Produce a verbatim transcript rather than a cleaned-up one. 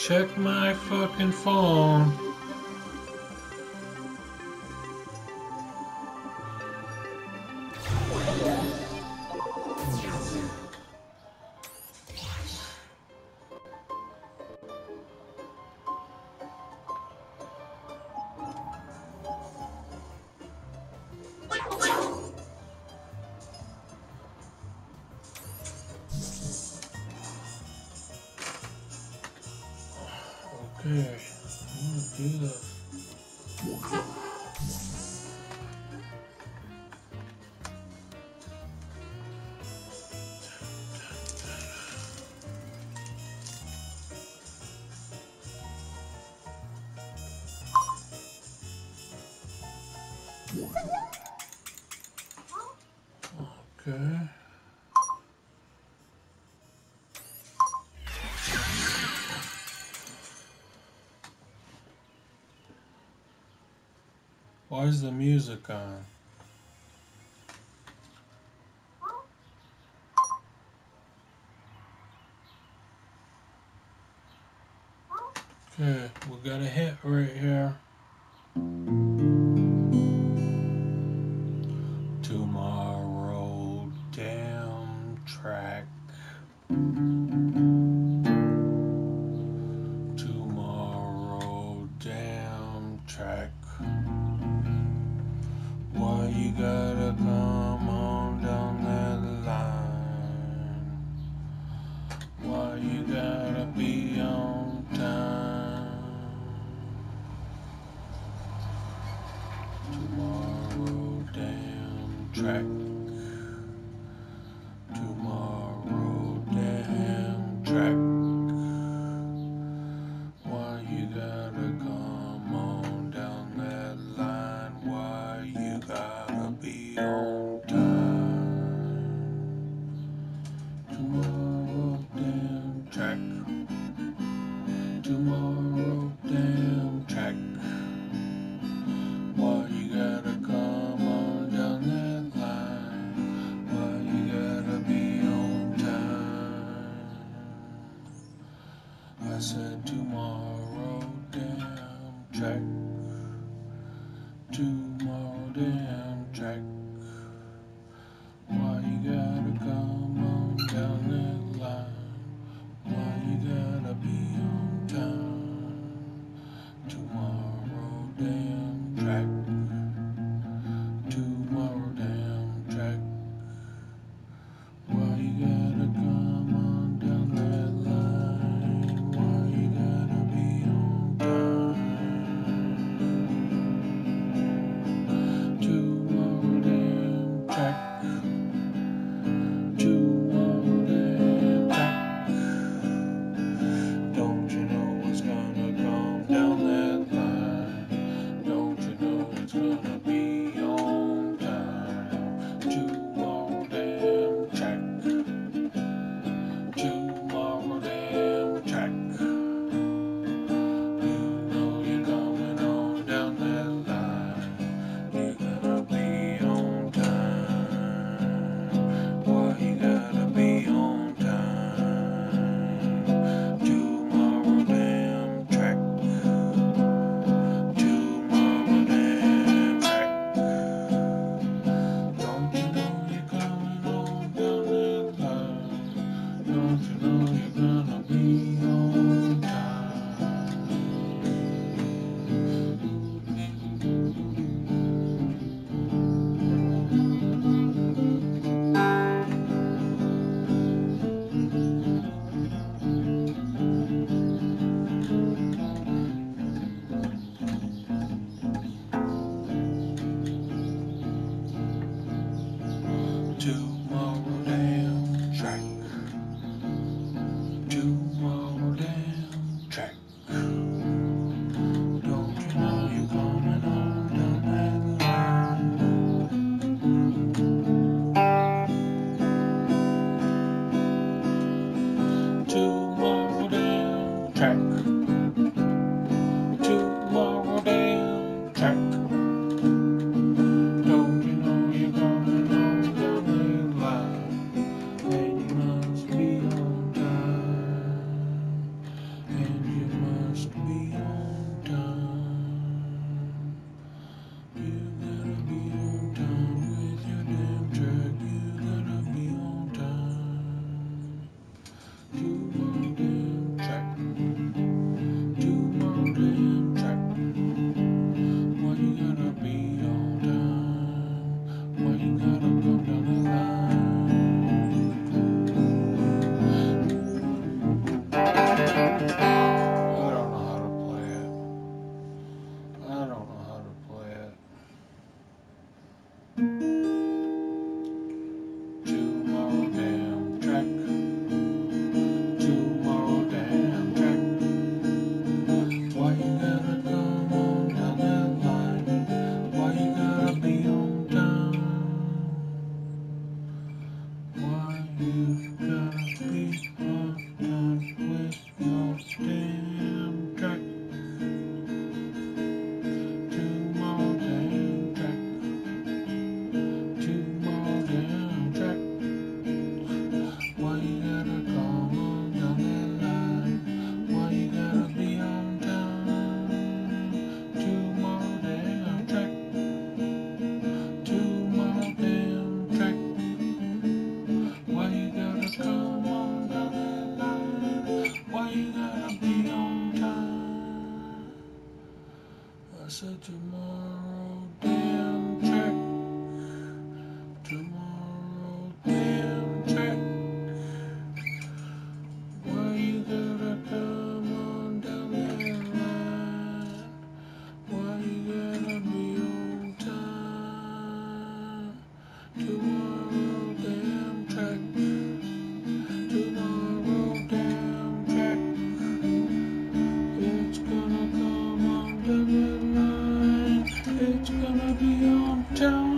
Check my fucking phone. Okay, I'm gonna do this. Okay. Why is the music on? Okay, we got a hit right here. Tomorrow, damn track. Tomorrow, damn track. Why you gotta come on down that line? Why you gotta be on time? Tomorrow, damn track. Tomorrow, damn track. Why you gotta come on down that line? Why you gotta be on time? Tomorrow, damn track. Tomorrow, damn track. Why you gotta come on down that line? Why you gotta be on time? I said tomorrow, damn track. Tomorrow, damn track. Why you gotta come on down that line? Why you gotta be on time? Tomorrow, damn track. Tomorrow, damn track. Why you gotta come on down that line? Why you gotta be on time? Tomorrow, damn track. Tomorrow, damn track. Don't you know it's gonna come down that line? Don't you know it's gonna be on time? Tomorrow, damn track. Tomorrow, damn track. You know you're coming on down that line. You're gonna be on time. Why you gotta be on time? Tomorrow, damn track. Tomorrow, damn track. Don't you know you're coming on down that line? Don't you know you're gonna be on time? Tomorrow, damn track. Tomorrow, damn track. Don't you know you're coming on down that line? Tomorrow, damn track. Tomorrow, damn track. Don't you know you're coming on down that Tomorrow damn track. Tomorrow damn track. It's gonna come on the red line. It's gonna be on time.